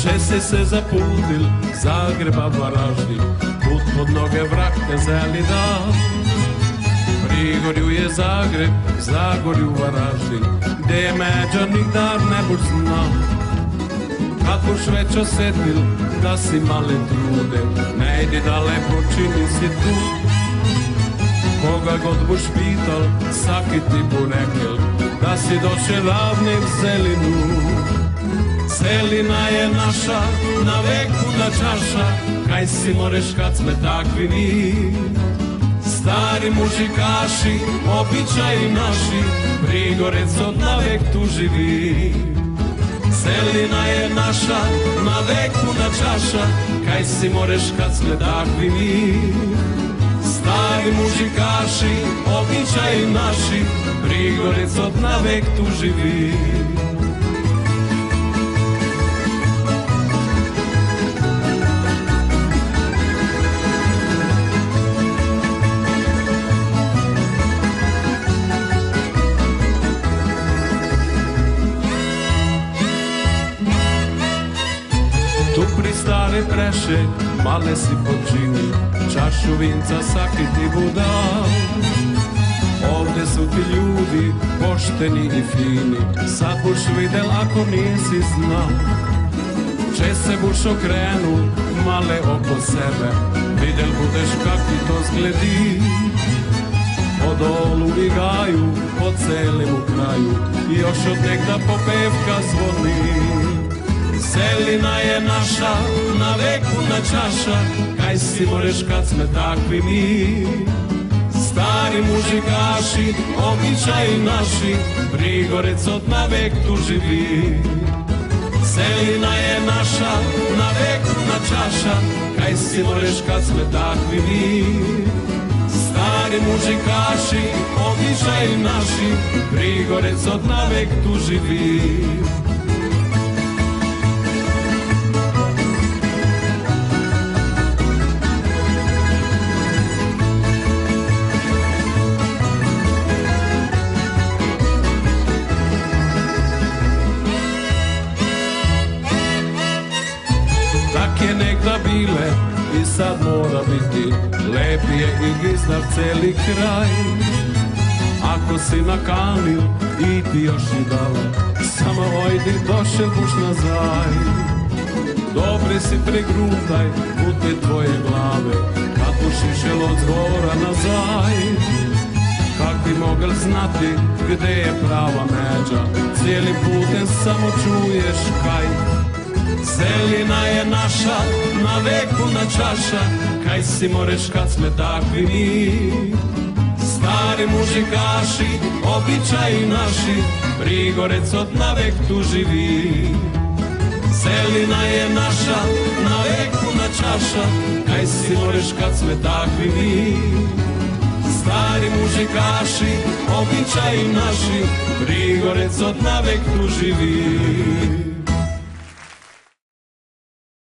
Če si se zaputil, Zagreba, Varaždin, put pod noge vrak te zeli dan. Prigorju je Zagreb, Zagorju Varaždin, gde je međa nikdar ne boš znal. Kad boš već osetil da si male trude, ne idi daleko, čini si tu. Koga god boš pital, saki ti bo rekel, da si došel davne v zelinu. Celina je naša, na veku da čaša, kaj si moreš kad sme takvi mi. Stari mužikaši, običaji naši, Prigorec od navek tu živi. Celina je naša, na veku da čaša, kaj si moreš kad sme takvi mi. Stari mužikaši, običaji naši, Prigorec od navek tu živi. Tu pri stare preše, male si počini, čašu vinca saki ti budal. Ovde su ti ljudi, pošteni i fini, sad buš videl ako nisi znal. Če se buš okrenu, male oko sebe, videl budeš kak ti to zgledi. Po dolu i gaju, po celim kraju, još od negda popevka zvoni. Celina je naša, na veku na čaša, kaj si moreš kad sme takvi mi. Stari mužikaši, običaji naši, Prigorec od navek tu živi. Celina je naša, na veku na čaša, kaj si moreš kad sme takvi mi. Stari mužikaši, običaji naši, Prigorec od navek tu živi. Je nekda bile i sad mora biti, lep je i gizdav celi kraj. Ako si nakanil, idi još i dale, samo ojdi došel buš nazaj. Dobri si prigrutaj pute tvoje glave, kad buš išel od zgora nazaj. Kak bi mogel znati gde je prava međa, cijelim putem samo čuješ kaj. Celina je naša, na veku na čaša, kaj si moreš kad sme takvi mi. Stari mužikaši, običaji naši, Prigorec od navek tu živi. Celina je naša, na veku na čaša, kaj si moreš kad sme takvi mi. Stari mužikaši, običaji naši, Prigorec od navek tu živi.